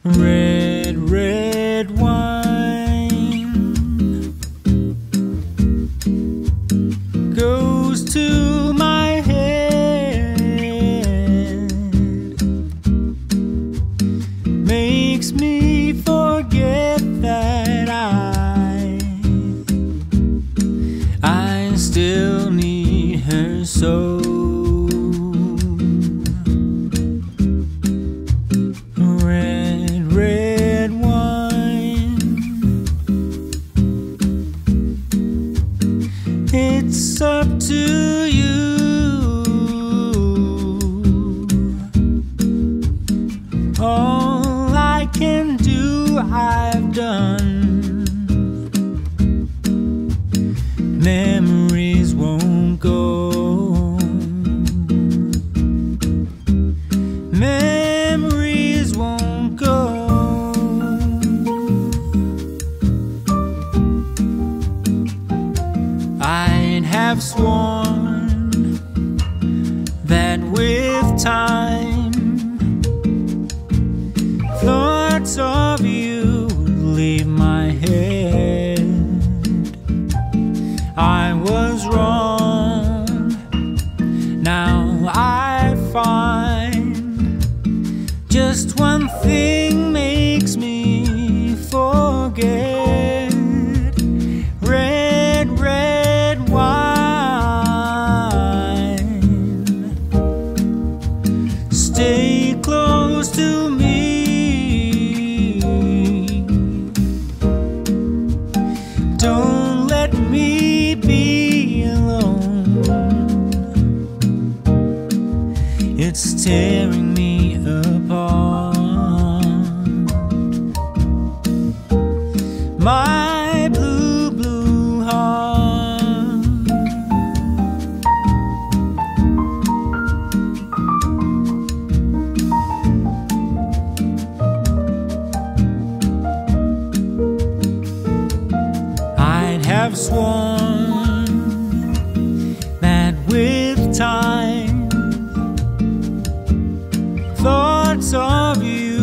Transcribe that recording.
Red, red wine goes to my head, makes me forget that I still need her so. Red, red wine, it's up to you. All I can do, I've done. Memories won't go. Memories won't go. I'd have sworn that with time thoughts of you would leave my head. I was wrong. Now I find just one thing makes me forget. Red, red wine, stay close to me. Don't let me be alone. It's tearing me apart. My blue, blue heart. I'd have sworn that with time thoughts of you